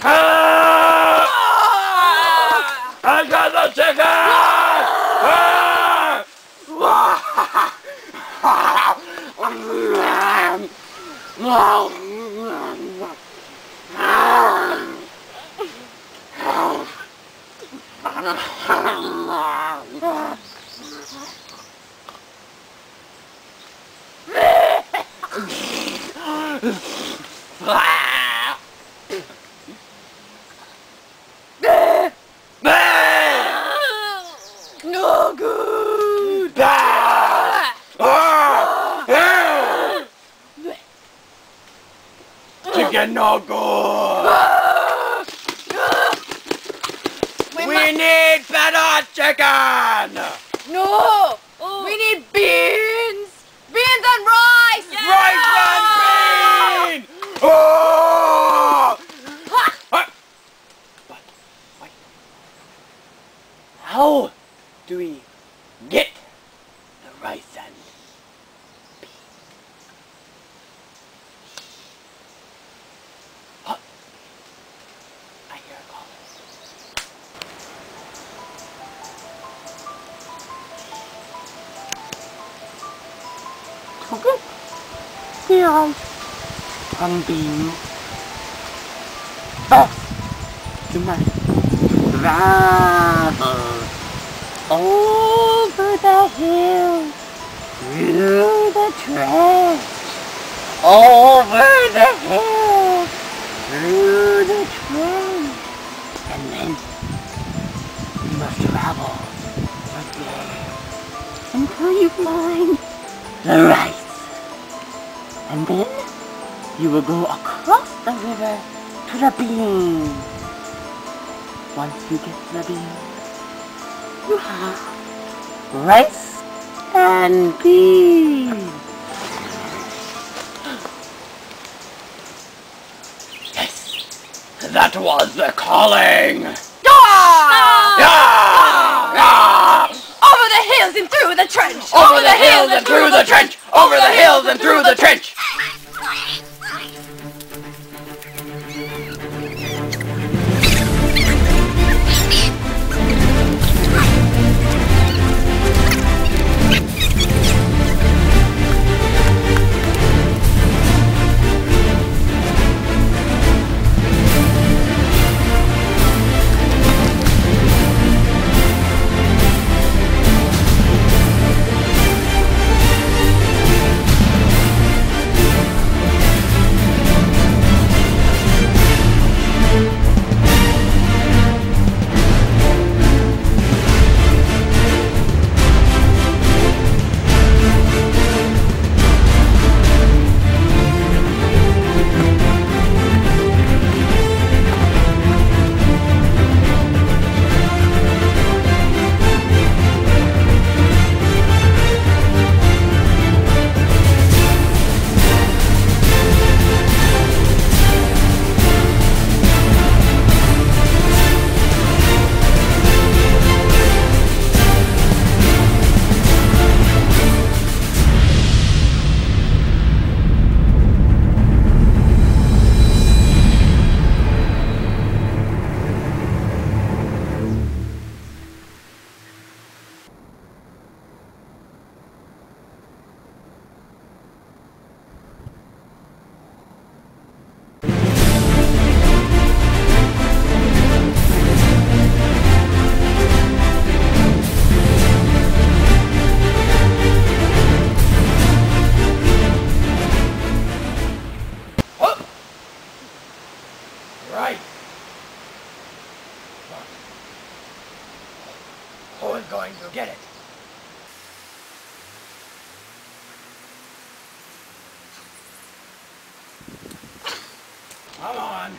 I got the chicken! No good! Chicken no good! We need better chicken! No! We need beans! Beans and rice! Yeah! Rice and beans! Oh! Wait. How do we get the rice and beans? Huh? I hear a call. Okay. Here I am being off to my travel over the hill, through the trench, over the hill, through the trench, and then you must travel again until you find the rice. And then you will go across the river to the bean. Once you get to the bean, you have rice and beans. Yes, that was the calling. Over the hills and through the trench! Over the hills and through the trench! Over the hills and through the trench! Right. Who is going to get it? Come on.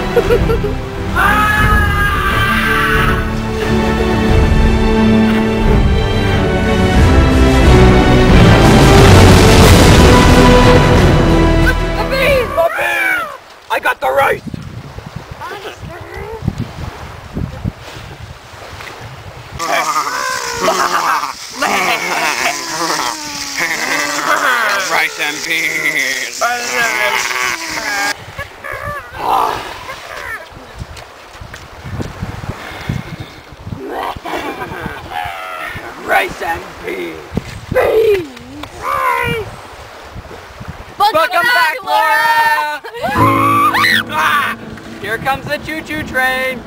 I got the rice! Rice and beans. Rice and beans! Welcome back, Laura! Here comes the choo-choo train!